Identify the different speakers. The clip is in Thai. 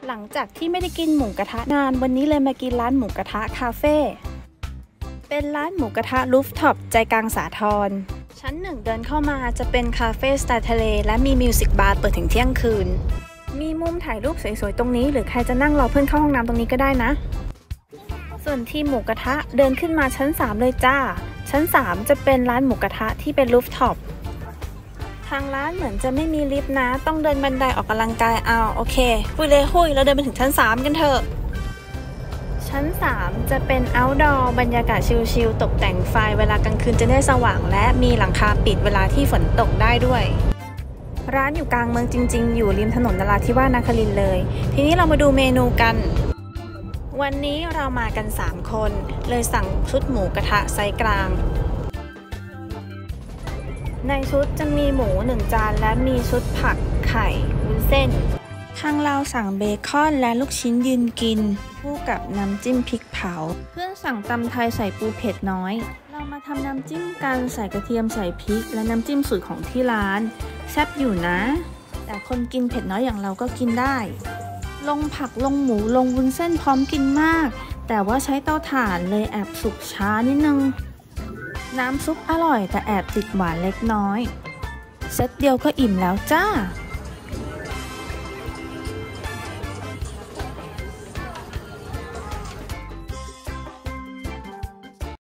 Speaker 1: หลังจากที่ไม่ได้กินหมูกระทะนานวันนี้เลยมากินร้านหมูกระทะคาเฟ่เป็นร้านหมูกระทะรูฟท็อปใจกลางสาทรชั้นหนึ่งเดินเข้ามาจะเป็นคาเฟ่สไตล์ทะเลและมีมิวสิกบาร์เปิดถึงเที่ยงคืนมีมุมถ่ายรูปสวยๆตรงนี้หรือใครจะนั่งรอเพื่อนเข้าห้องน้ำตรงนี้ก็ได้นะส่วนที่หมูกระทะเดินขึ้นมาชั้น3เลยจ้าชั้น3จะเป็นร้านหมูกระทะที่เป็นรูฟท็อปทางร้านเหมือนจะไม่มีลิฟต์นะต้องเดินบันไดออกกำลังกายเอาโอเคหุยเลยหุยเราเดินไปถึงชั้น3กันเถอะชั้น3จะเป็น outdoor บรรยากาศชิลๆตกแต่งไฟเวลากลางคืนจะได้สว่างและมีหลังคาปิดเวลาที่ฝนตกได้ด้วยร้านอยู่กลางเมืองจริงๆอยู่ริมถนนนราธิวาสนครินทร์เลยทีนี้เรามาดูเมนูกันวันนี้เรามากัน3คนเลยสั่งชุดหมูกระทะไซส์กลางในชุดจะมีหมู1จานและมีชุดผักไข่วุ้นเส้นทางเราสั่งเบคอนและลูกชิ้นยืนกินคู่กับน้ำจิ้มพริกเผาเพื่อนสั่งตำไทยใส่ปูเผ็ดน้อยเรามาทำน้ำจิ้มกันใส่กระเทียมใส่พริกและน้ำจิ้มสูตรของที่ร้านแซ่บอยู่นะแต่คนกินเผ็ดน้อยอย่างเราก็กินได้ลงผักลงหมูลงวุ้นเส้นพร้อมกินมากแต่ว่าใช้เตาถ่านเลยแอบสุกช้านิดนึงน้ำซุปอร่อยแต่แอบติดหวานเล็กน้อยเซตเดียวก็อิ่มแล้วจ้า